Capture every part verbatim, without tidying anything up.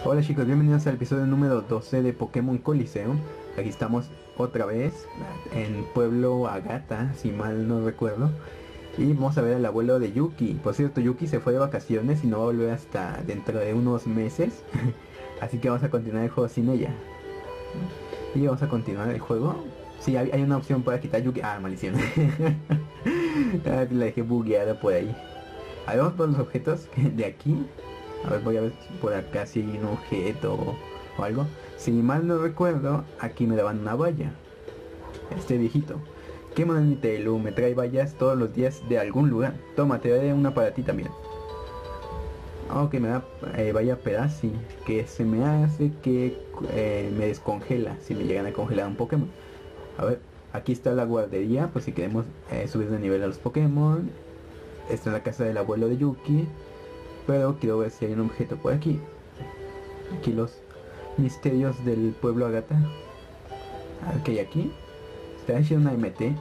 Hola chicos, bienvenidos al episodio número doce de Pokémon Coliseum. Aquí estamos otra vez en Pueblo Agata, si mal no recuerdo. Y vamos a ver al abuelo de Yuki. Por cierto, Yuki se fue de vacaciones y no va a volver hasta dentro de unos meses. Así que vamos a continuar el juego sin ella. Y vamos a continuar el juego. Sí, hay, hay una opción para quitar Yuki. Ah, maldición. La dejé bugueada por ahí. A ver, vamos por los objetos de aquí. A ver, voy a ver si por acá si hay un objeto o, o algo. Si mal no recuerdo, aquí me daban una valla. Este viejito. ¿Qué moneditelu? Me trae vallas todos los días de algún lugar. Toma, te daré una para ti también. Ok, me da eh, valla Pedasi. Que se me hace que eh, me descongela si me llegan a congelar un Pokémon. A ver, aquí está la guardería, pues si queremos eh, subir de nivel a los Pokémon. Esta es la casa del abuelo de Yuki. Pero quiero ver si hay un objeto por aquí. Aquí los misterios del pueblo Agata. Ok, aquí. Está haciendo una M T.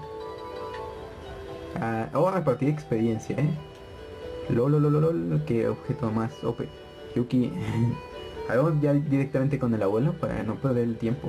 Ah, oh, a partir de experiencia, eh. Lolo, lolo, lolo. Qué objeto más O P. Yuki. Vamos ya directamente con el abuelo para no perder el tiempo.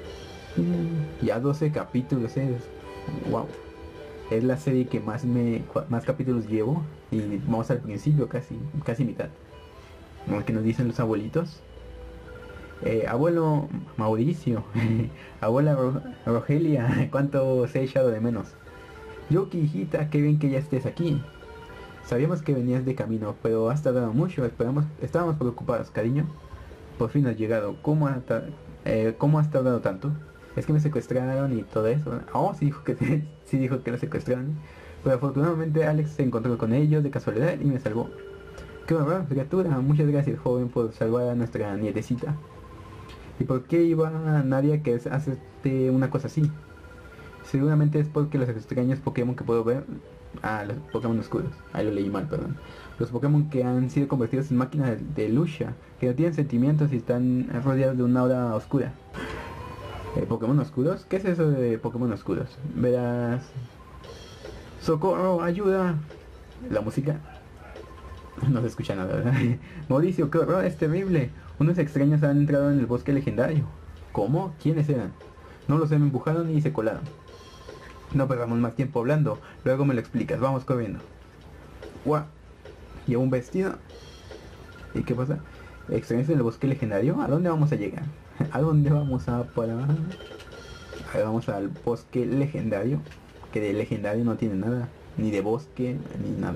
Ya doce capítulos, eh. Wow. Es la serie que más me más capítulos llevo. Y vamos al principio, casi casi mitad. Como que nos dicen los abuelitos. Eh, abuelo Mauricio. Abuela Ro Rogelia. ¿Cuánto se ha echado de menos? Yuki, hijita, qué bien que ya estés aquí. Sabíamos que venías de camino, pero has tardado mucho. Esperamos, estábamos preocupados, cariño. Por fin has llegado. ¿Cómo, ha eh, ¿cómo has tardado tanto? Es que me secuestraron y todo eso. Oh, sí dijo que sí dijo que lo secuestraron. Pero afortunadamente Alex se encontró con ellos de casualidad y me salvó. Qué horror, criatura. Muchas gracias, joven, por salvar a nuestra nietecita. ¿Y por qué iba nadie a que hacerte una cosa así? Seguramente es porque los extraños Pokémon que puedo ver... Ah, los Pokémon oscuros. Ahí lo leí mal, perdón. Los Pokémon que han sido convertidos en máquinas de, de lucha, que no tienen sentimientos y están rodeados de una aura oscura. Eh, ¿Pokémon oscuros? ¿Qué es eso de Pokémon oscuros? Verás... ¡Socorro! ¡Ayuda! La música... No se escucha nada, ¿verdad? Mauricio, qué horror, es terrible. Unos extraños han entrado en el bosque legendario. ¿Cómo? ¿Quiénes eran? No los he empujaron y se colaron. No perdamos más tiempo hablando. Luego me lo explicas. Vamos corriendo. ¡Guau! Llevo un vestido. ¿Y qué pasa? ¿Extraños en el bosque legendario? ¿A dónde vamos a llegar? ¿A dónde vamos a parar? A ver, vamos al bosque legendario. Que de legendario no tiene nada. Ni de bosque, ni nada.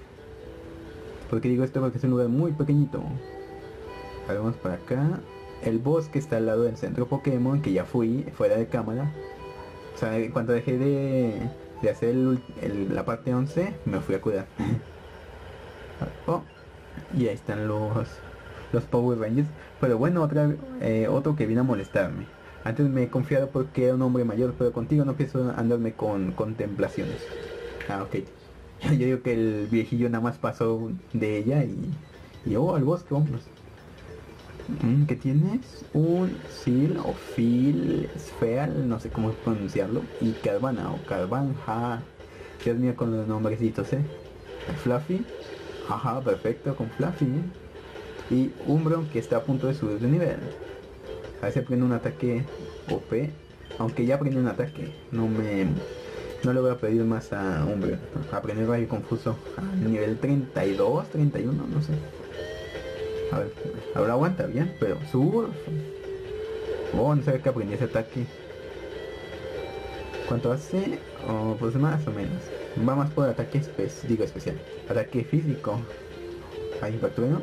¿Por qué digo esto? Porque es un lugar muy pequeñito. A ver, vamos para acá. El bosque está al lado del centro Pokémon, que ya fui, fuera de cámara. O sea, en cuanto dejé de, de hacer el, el, la parte once, me fui a cuidar. Oh, y ahí están los, los Power Rangers. Pero bueno, otra, eh, otro que vino a molestarme. Antes me he confiado porque era un hombre mayor, pero contigo no pienso andarme con contemplaciones. Ah, ok. Yo digo que el viejillo nada más pasó de ella y... Y oh, al bosque, vámonos. Mm, ¿Qué tienes? Un Seal o Phil Spheal, no sé cómo pronunciarlo. Y Carvana o Carvanja. Dios mío con los nombrecitos, eh. Fluffy. Ajá, perfecto con Fluffy. ¿Eh? Y Umbron que está a punto de subir de nivel. A ver si aprende un ataque O P. Aunque ya aprendí un ataque. No me... No le voy a pedir más a Umbreon. Aprender rayo confuso a nivel treinta y dos, treinta y uno, no sé. A ver, ahora aguanta bien, pero subo. Oh, no sabía que aprendí ese ataque. ¿Cuánto hace? Oh, pues más o menos. Va más por ataque espe digo especial. Ataque físico. Ahí va trueno.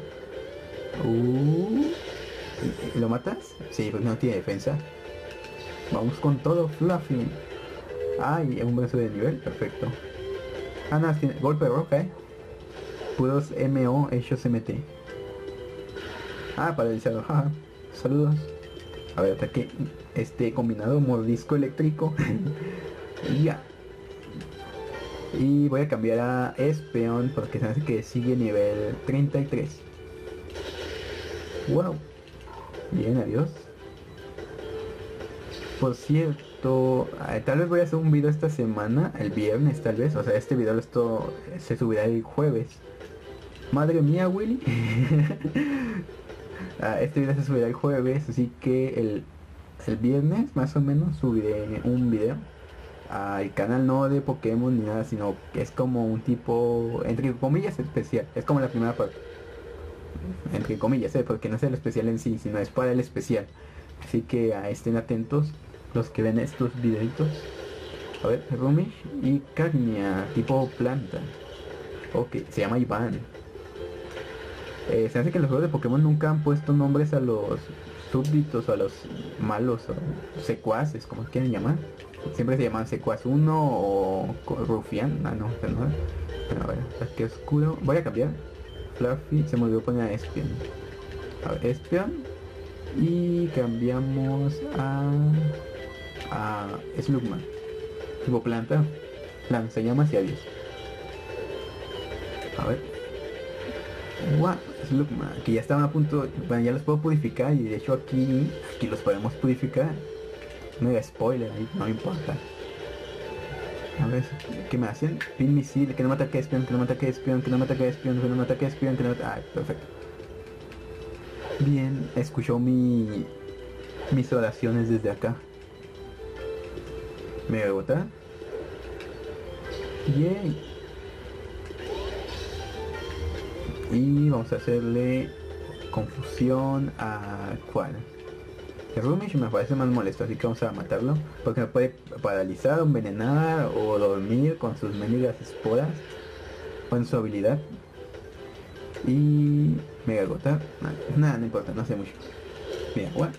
Uh, ¿Lo matas? Sí, porque no tiene defensa. Vamos con todo, Fluffy. Ay, un brazo de nivel, perfecto. Ah, no, tiene golpe de roca, eh. Puros M O hechos M T. Ah, paralizado, jaja. Saludos. A ver, ataque este combinado, mordisco eléctrico. Ya. Y voy a cambiar a Espeon porque se me hace que sigue nivel treinta y tres. Wow. Bien, adiós. Por cierto, eh, tal vez voy a hacer un video esta semana, el viernes tal vez, o sea, este video esto se subirá el jueves. Madre mía, Willy. Ah, este video se subirá el jueves, así que el, el viernes más o menos subiré un video al canal, no de Pokémon ni nada, sino que es como un tipo, entre comillas, especial. Es como la primera parte, entre comillas, ¿eh? Porque no es el especial en sí, sino es para el especial. Así que ah, estén atentos los que ven estos videitos. A ver, Rumish y Cagnia, tipo planta. Ok, se llama Iván. Eh, se hace que los juegos de Pokémon nunca han puesto nombres a los súbditos o a los malos o secuaces, como quieran llamar. Siempre se llaman secuaz uno o rufián. Ah, no, pero no. Pero a ver, ataque oscuro. Voy a cambiar. Fluffy, se me olvidó poner a Espion. A ver, Espion. Y cambiamos a... a Slugma. Tipo planta. Lanzallamas y adiós. A ver. What? Slugma, que ya estaban a punto. Bueno, ya los puedo purificar. Y de hecho aquí. Aquí los podemos purificar. No hay spoiler ahí, no importa. A ver, ¿qué me hacen? Pin misil, que no me ataque espion, que no me ataque espion, que no me ataque espion, que no me ataque espion, que no me ataque... Ah, perfecto. Bien, escuchó mi... mis oraciones desde acá. Me voy a botar. Yay. Y vamos a hacerle confusión a cuál. El Rumish me parece más molesto, así que vamos a matarlo. Porque me puede paralizar, envenenar o dormir con sus mendigas esporas. Con su habilidad. Y... Mega Gota. Nada, nada, no importa, no sé mucho. Mira, bueno.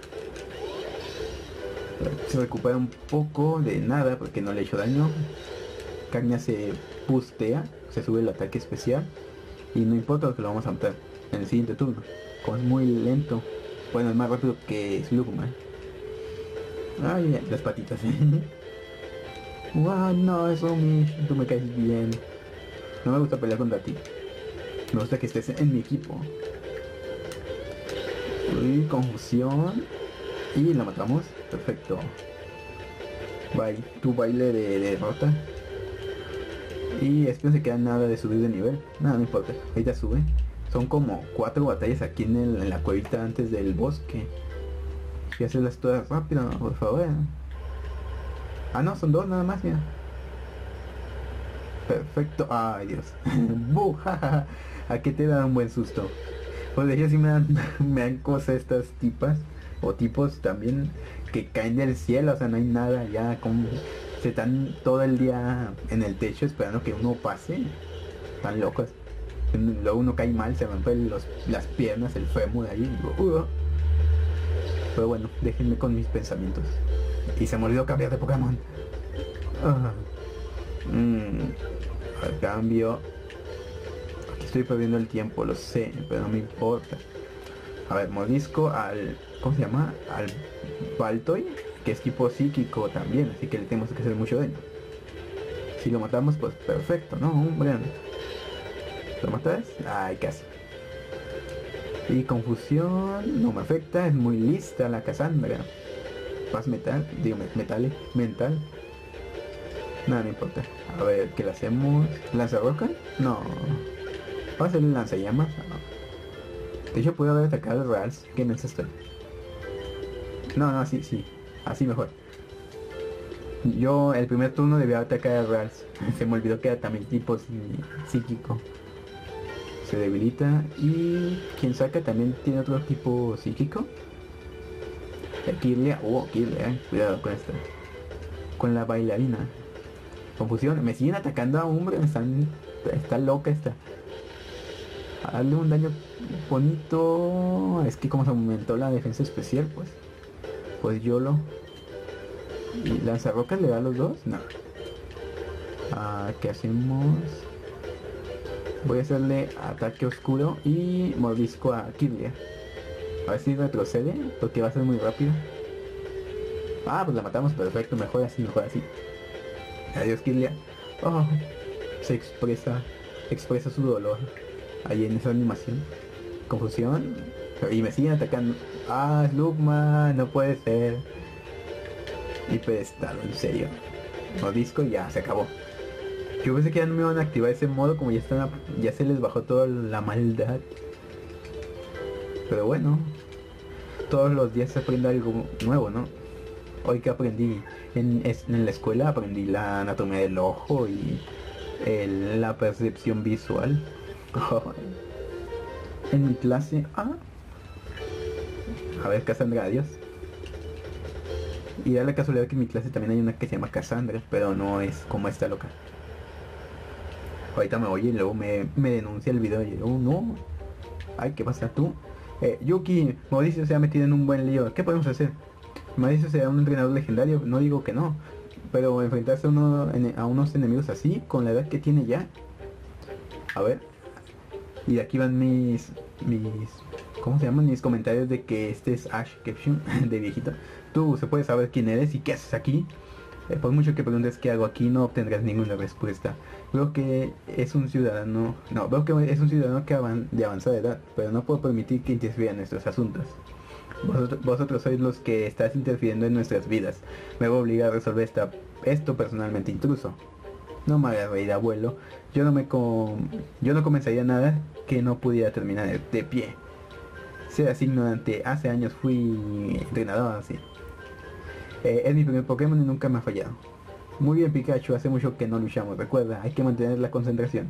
Se recupera un poco de nada porque no le he hecho daño. Cagnia se bustea, se sube el ataque especial. Y no importa lo que lo vamos a matar en el siguiente turno. Como es muy lento. Bueno, es más rápido que Slugma. Ay, las patitas. Wow, no, eso mi, tú me caes bien. No me gusta pelear contra ti. Me gusta que estés en mi equipo. Uy, confusión. Y la matamos. Perfecto. Bye. Tu baile de, de derrota. Y es que no se queda nada de subir de nivel. Nada, no importa. Ahorita sube. Son como cuatro batallas aquí en, el, en la cuevita antes del bosque. Y hacerlas todas rápido, por favor. Ah, no, son dos nada más, mira. Perfecto. Ay, Dios. Buja. ¿A qué te da un buen susto? Pues de hecho sí me dan, me dan cosas estas tipas. O tipos también que caen del cielo. O sea, no hay nada ya. Como se están todo el día en el techo esperando que uno pase. Están locos. Luego uno cae mal, se rompen los, las piernas, el fémur ahí. Y digo, uh. Pero bueno, déjenme con mis pensamientos. Y se me olvidó cambiar de Pokémon. Uh. Mm. Al cambio. Aquí estoy perdiendo el tiempo, lo sé, pero no me importa. A ver, mordisco al... ¿Cómo se llama? Al Baltoy, que es tipo psíquico también, así que le tenemos que hacer mucho daño. Si lo matamos, pues perfecto, ¿no? Hombre. ¿Lo matas? Ay, casi. Y confusión no me afecta, es muy lista la Cassandra. Paz metal, digo metal, mental. Nada, no importa. A ver, ¿qué le hacemos? ¿Lanza roca? No. Vamos a hacerle lanzallamas. No. De hecho puedo haber atacado a Rals. ¿Qué mensa estoy? No, no, sí, sí. Así mejor. Yo el primer turno debía atacar a Rals. Se me olvidó que era también tipo psíquico. Se debilita y quien saca también tiene otro tipo psíquico. Kirlia, oh, Kirlia, eh. Cuidado con esto. Con la bailarina. Confusión, me siguen atacando a hombre, están, está loca esta. A darle un daño bonito. Es que como se aumentó la defensa especial, pues. Pues yo lo. ¿Y lanzarrocas le da a los dos? No. Ah, ¿qué hacemos? Voy a hacerle ataque oscuro y mordisco a Kirlia. A ver si retrocede, porque va a ser muy rápido. Ah, pues la matamos, perfecto, mejor así, mejor así. Adiós, Kirlia. Oh, se expresa, expresa su dolor ahí en esa animación. Confusión. Y me siguen atacando. Ah, Slugma, no puede ser. Y pedestado, en serio. Mordisco y ya, se acabó. Yo pensé que ya no me iban a activar ese modo, como ya están, ya se les bajó toda la maldad. Pero bueno, todos los días se aprende algo nuevo, ¿no? Hoy que aprendí en, en la escuela, aprendí la anatomía del ojo y el, la percepción visual. En mi clase, ah, a ver, Cassandra, adiós. Y da la casualidad que en mi clase también hay una que se llama Cassandra, pero no es como esta loca. Ahorita me oye y luego me, me denuncia el video y yo, oh, no. Ay, ¿qué pasa tú? Eh, Yuki, Mauricio se ha metido en un buen lío. ¿Qué podemos hacer? Mauricio será un entrenador legendario, no digo que no. Pero enfrentarse a, uno, a unos enemigos así, con la edad que tiene ya. A ver. Y de aquí van mis... mis... ¿cómo se llaman? Mis comentarios de que este es Ash Ketchum, de viejito. Tú se puede saber quién eres y qué haces aquí. Eh, por mucho que preguntes qué hago aquí, no obtendrás ninguna respuesta. Veo que es un ciudadano... No, veo que es un ciudadano que avan, de avanzada edad, pero no puedo permitir que interfiera en nuestros asuntos. Vosotros, vosotros sois los que estás interfiriendo en nuestras vidas. Me voy a obligar a resolver esta, esto personalmente, intruso. No me hagas reír, abuelo. Yo no me com... Yo no comenzaría nada que no pudiera terminar de, de pie. Ser así ignorante. Hace años fui entrenador así. Eh, es mi primer Pokémon y nunca me ha fallado. Muy bien, Pikachu, hace mucho que no luchamos. Recuerda, hay que mantener la concentración.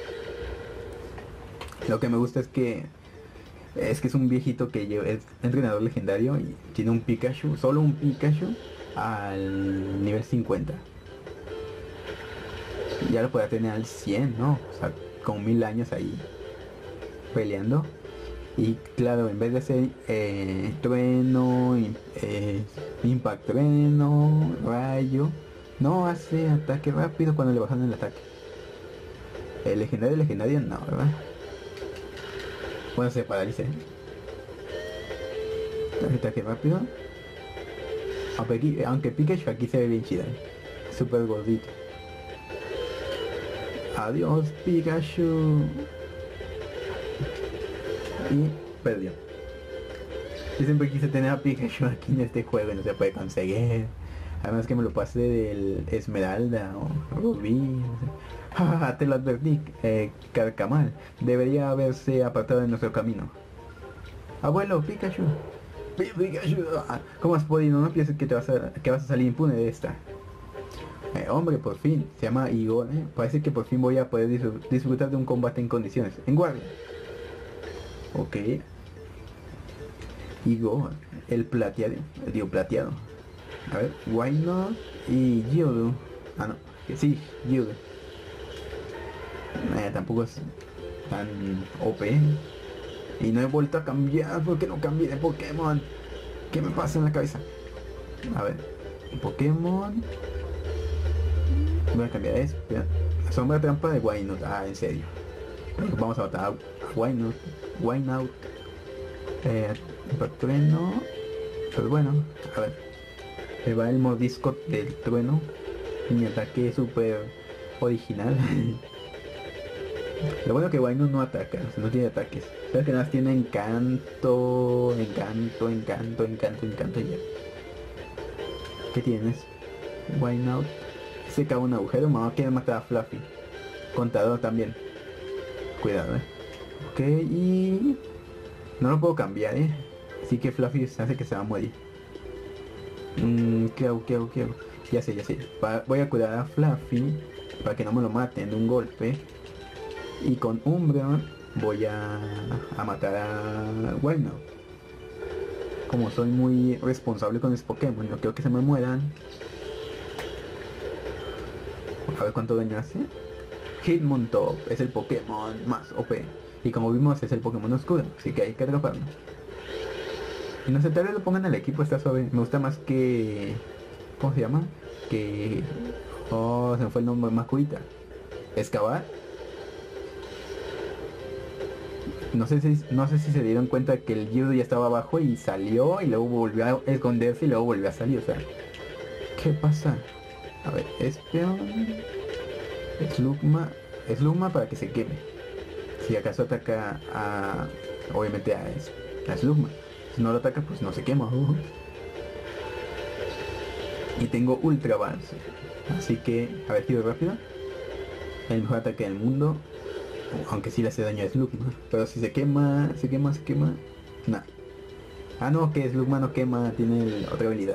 Lo que me gusta es que es que es un viejito que lleva, es entrenador legendario y tiene un Pikachu, solo un Pikachu al nivel cincuenta. Ya lo puede tener al cien, ¿no? O sea, con mil años ahí peleando. Y claro, en vez de hacer eh, trueno, eh, impact trueno, rayo, no hace ataque rápido cuando le bajan el ataque. El legendario, legendario no, ¿verdad? Bueno, se paralice. Ataque rápido. Aunque, aquí, aunque Pikachu aquí se ve bien chida, ¿eh? Súper gordito. Adiós, Pikachu. Y perdió. Yo siempre quise tener a Pikachu aquí en este juego y no se puede conseguir. Además que me lo pasé del Esmeralda o Rubí, no sé. Ah, te lo advertí, eh, Carcamal. Debería haberse apartado de nuestro camino. Abuelo, Pikachu. Pikachu. ¿Cómo has podido? No pienses que te vas a, que vas a salir impune de esta. Eh, hombre, por fin. Se llama Igor, ¿eh? Parece que por fin voy a poder disfrutar de un combate en condiciones. En guardia. Ok. Igor, el plateado. El digo plateado. A ver, Wyno y Geodude. Ah, no. Sí, Geodude. Eh, tampoco es tan O P. Y no he vuelto a cambiar. ¿Por qué no cambié de Pokémon? ¿Qué me pasa en la cabeza? A ver. Pokémon. Voy a cambiar eso. Sombra trampa de Wynout. Ah, en serio. Vamos a matar a Wynout. Wynout. Eh, trueno. Pero bueno, a ver. Me va el mordisco del trueno. Mi ataque es súper original. Lo bueno que Wynout no ataca, o sea, no tiene ataques. Pero que nada más tiene encanto, encanto, encanto, encanto, encanto y ya. ¿Qué tienes? Wynout. Se cae un agujero, me va a querer matar a Fluffy. Contador también. Cuidado, eh. Ok, y... no lo puedo cambiar, eh. Así que Fluffy se hace que se va a morir. Mm, ¿Qué hago? ¿Qué hago? ¿Qué hago? Ya sé, ya sé. Va, voy a cuidar a Fluffy para que no me lo maten de un golpe. Y con Umbreon voy a, a matar a Wynout. Como soy muy responsable con mis Pokémon, no quiero que se me mueran. A ver cuánto daño hace. Hitmontop es el Pokémon más O P. Y como vimos es el Pokémon oscuro, así que hay que atraparlo. Y no sé, tal vez lo pongan al equipo, está suave. Me gusta más que... ¿cómo se llama? Que... oh, se me fue el nombre, Makuita. Excavar. No sé si no sé si se dieron cuenta que el Geodude ya estaba abajo y salió y luego volvió a esconderse y luego volvió a salir, o sea. ¿Qué pasa? A ver, Espeon. Slugma. Slugma para que se queme. Si acaso ataca a... obviamente a, a Slugma. Si no lo ataca, pues no se quema. Uh. Y tengo Ultra Balance. Así que, a ver, tiro rápido. El mejor ataque del mundo. Aunque sí le hace daño a Slugma. Pero si se quema, se quema, se quema. Nah. Ah, no, que Slugma no quema, tiene el- otra habilidad.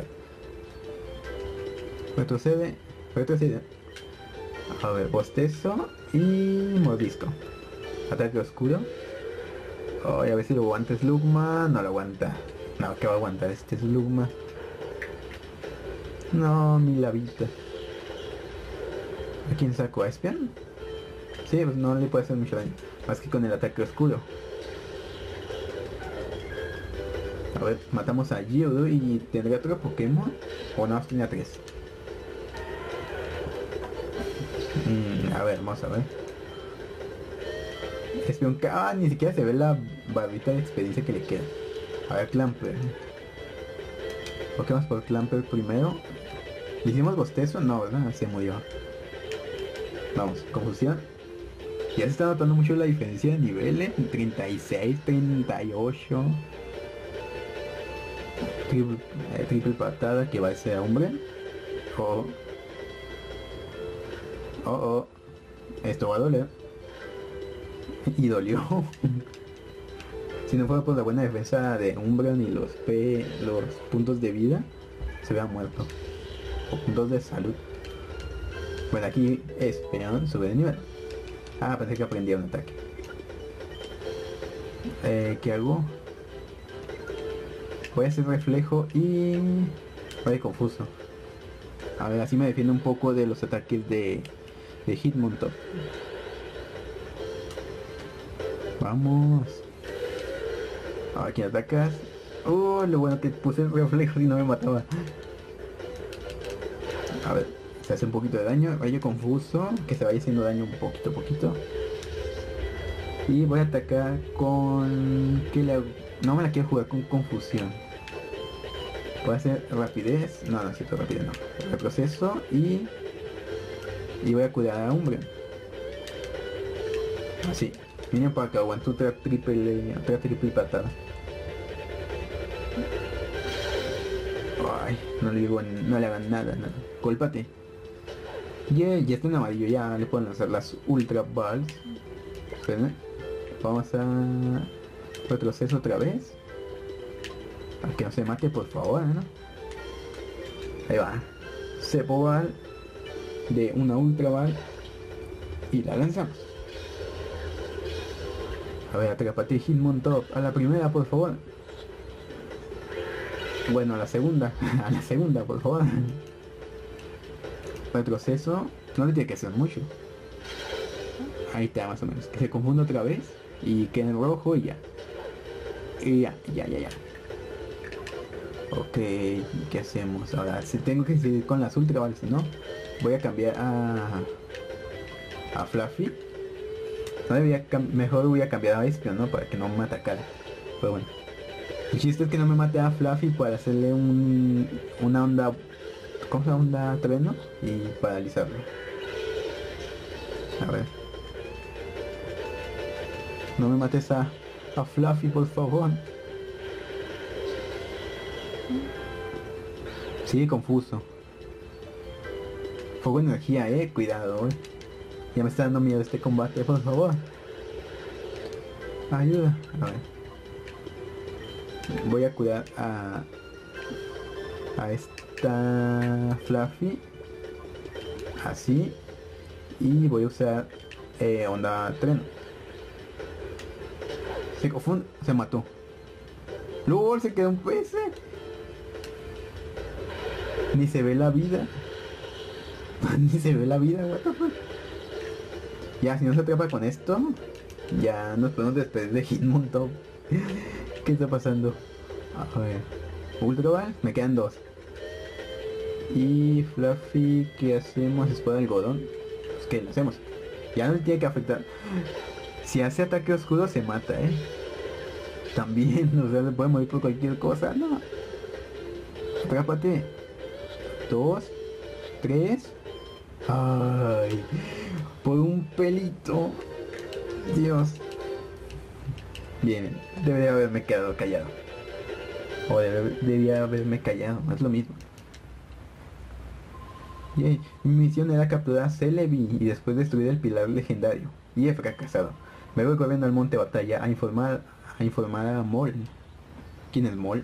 Retrocede, retrocede. A ver, bostezo y mordisco. Ataque oscuro. Oh, y a ver si lo aguanta Slugma. No lo aguanta. No, que va a aguantar este Slugma. No, mi lavita. ¿A quién saco? ¿A Espion? Sí, pues no le puede hacer mucho daño. Más que con el ataque oscuro. A ver, matamos a Geodude y tendría otro Pokémon. O no, tenía tres. Mm, a ver, vamos a ver. Espion, ah, ni siquiera se ve la barbita de experiencia que le queda. A ver, Clamper. ¿Por qué vamos por Clamper primero? ¿Le hicimos bostezo? No, ¿verdad? Se murió. Vamos, confusión. Ya se está notando mucho la diferencia de niveles. treinta y seis, treinta y ocho. Triple, eh, triple patada que va a ser hombre. Oh. Oh, oh. Esto va a doler. Y dolió. Si no fuera por la buena defensa de Umbreon y los P, los puntos de vida, se hubiera muerto. O puntos de salud. Bueno, aquí Espion sube de nivel. Ah, pensé que aprendía un ataque. Eh, ¿qué hago? Voy a hacer reflejo y... Vaya confuso. A ver, así me defiendo un poco de los ataques de, de Hitmontop. Vamos. A quién atacas. Oh, lo bueno que puse el reflejo y no me mataba. A ver, se hace un poquito de daño. Rayo confuso, que se vaya haciendo daño un poquito a poquito. Y voy a atacar con... ¿Qué le hago? No me la quiero jugar con confusión. Voy a hacer rapidez. No, no necesito rapidez, no. Retroceso y... Y voy a cuidar a Umbreon. Así. Viene para acá, aguanto otra triple, otra triple patada. Ay, no le digo, no le hagan nada, nada. Cólpate. Yeah, ya está en amarillo, ya le pueden lanzar las Ultra Balls. Espérenme. Vamos a retroceso otra vez. Para que no se mate, por favor, ¿no? Ahí va. Cepo Ball de una Ultra Ball. Y la lanzamos. A ver, atrapate Hitmontop. A la primera, por favor. Bueno, a la segunda. A la segunda, por favor. Retroceso. No le tiene que hacer mucho. Ahí está, más o menos. Que se confunda otra vez. Y quede en rojo y ya. Y ya, ya, ya, ya. Ok, ¿qué hacemos? Ahora, si tengo que seguir con las ultra, ¿vale? Si no, voy a cambiar a... A Fluffy. No debía mejor voy a cambiar a Espion, ¿no? Para que no me atacara. Pero bueno. El chiste es que no me mate a Fluffy para hacerle un... Una onda... ¿Cómo se llama? Onda trueno. Y paralizarlo. A ver. No me mates a... A Fluffy, por favor. Sigue confuso. Fuego energía, eh. Cuidado, eh. Ya me está dando miedo este combate, por favor. Ayuda. A ver. Voy a cuidar a... A esta Fluffy. Así. Y voy a usar eh, onda tren. Se confunde. Se mató. LOL, se quedó un P S. Ni se ve la vida. Ni se ve la vida, what the fuck. Ya, si no se atrapa con esto, ya nos podemos despedir de Hitmontop. ¿Qué está pasando? A ver. Ultra Ball, me quedan dos. Y Fluffy, ¿qué hacemos? Espada de algodón. Pues ¿qué le hacemos? Ya no le tiene que afectar. Si hace ataque oscuro se mata, eh. También, o sea, se puede morir por cualquier cosa. No. Atrápate. Dos. Tres. Ay. Por un pelito. Dios. Bien, debería haberme quedado callado. O debe, debía haberme callado, es lo mismo. Yay. Mi misión era capturar a Celebi y después destruir el pilar legendario. Y he fracasado. Me voy corriendo al monte batalla a informar a informar a Mol. ¿Quién es Mol?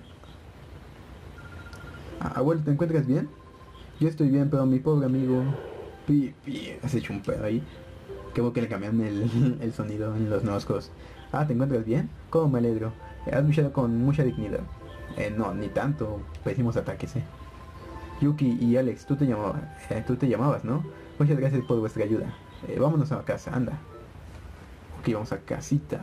Ah, abuelo, ¿te encuentras bien? Yo estoy bien, pero mi pobre amigo... Pi, pi, has hecho un pedo ahí. Qué bueno que le cambiaron el, el sonido en los nuevos juegos. Ah, ¿te encuentras bien? ¿Cómo me alegro? Has luchado con mucha dignidad. Eh, no, ni tanto. Pésimos ataques, eh. Yuki y Alex, tú te llamabas, eh, tú te llamabas, ¿no? Muchas gracias por vuestra ayuda. Eh, vámonos a casa, anda. Ok, vamos a casita.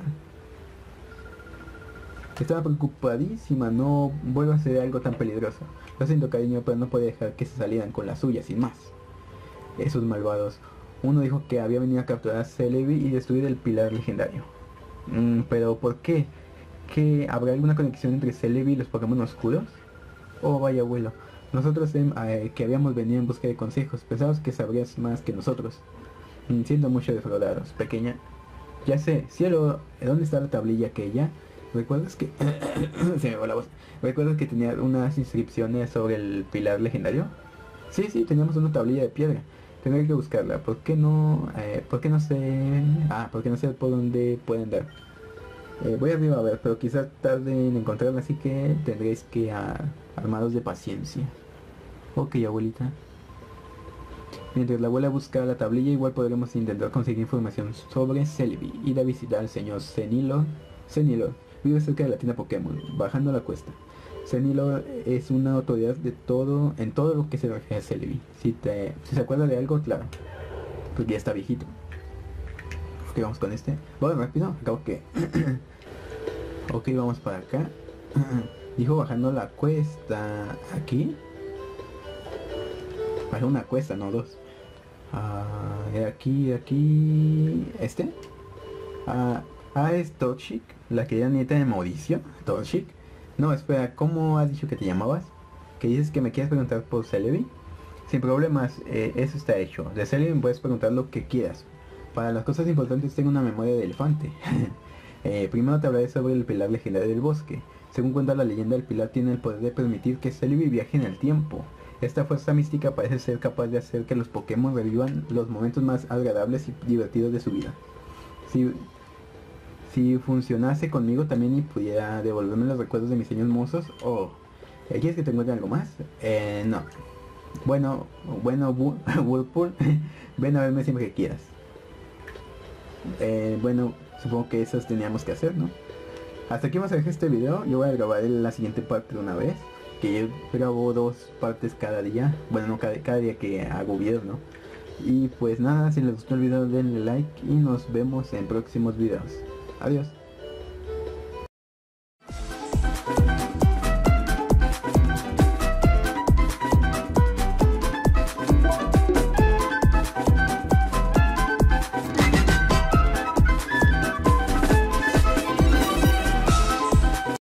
Estaba preocupadísima, no vuelvo a hacer algo tan peligroso. Lo siento, cariño, pero no puede dejar que se salieran con la suya sin más. Esos malvados. Uno dijo que había venido a capturar a Celebi y destruir el pilar legendario. Mm, pero ¿por qué? ¿Que habrá alguna conexión entre Celebi y los Pokémon oscuros? Oh, vaya abuelo. Nosotros eh, que habíamos venido en busca de consejos, pensamos que sabrías más que nosotros. Mm, siento mucho defraudaros, pequeña. Ya sé, cielo, ¿dónde está la tablilla aquella? ¿Recuerdas que... se me va la voz. ¿Recuerdas que tenía unas inscripciones sobre el pilar legendario? Sí, sí, teníamos una tablilla de piedra. Tendré que buscarla. ¿Por qué no... Eh, ¿Por qué no sé... Ah, porque no sé por dónde pueden dar? Eh, voy arriba a ver, pero quizás tarde en encontrarla, así que tendréis que a, armados de paciencia. Ok, abuelita. Mientras la abuela busca la tablilla, igual podremos intentar conseguir información sobre Celebi. Ir a visitar al señor Cenilor. Cenilor vive cerca de la tienda Pokémon, bajando la cuesta. Cenilor es una autoridad de todo, en todo lo que se refiere a Celebi. Si, te, si se acuerda de algo, claro. Porque ya está viejito. Ok, vamos con este. Bueno, rápido, acabo que... ok, vamos para acá. Dijo bajando la cuesta. ¿Aquí? Bajé una cuesta, no dos. Ah, de aquí, de aquí... ¿Este? Ah, ah, es Toxic, la querida nieta de Mauricio. Toxic. No, espera, ¿cómo has dicho que te llamabas? ¿Que dices que me quieres preguntar por Celebi? Sin problemas, eh, eso está hecho. De Celebi me puedes preguntar lo que quieras. Para las cosas importantes tengo una memoria de elefante. eh, primero te hablaré sobre el pilar legendario del bosque. Según cuenta la leyenda, el pilar tiene el poder de permitir que Celebi viaje en el tiempo. Esta fuerza mística parece ser capaz de hacer que los Pokémon revivan los momentos más agradables y divertidos de su vida. Si, si funcionase conmigo también y pudiera devolverme los recuerdos de mis años mozos, o... Oh, ¿quieres que te encuentre algo más? Eh, no. Bueno, bueno, Whirlpool, ven a verme siempre que quieras. Eh, bueno, supongo que esos teníamos que hacer, ¿no? Hasta aquí vamos a dejar este video. Yo voy a grabar la siguiente parte de una vez. Que yo grabo dos partes cada día. Bueno, no cada, cada día que hago videos, ¿no? Y pues nada, si les gustó el video denle like y nos vemos en próximos videos. Adiós.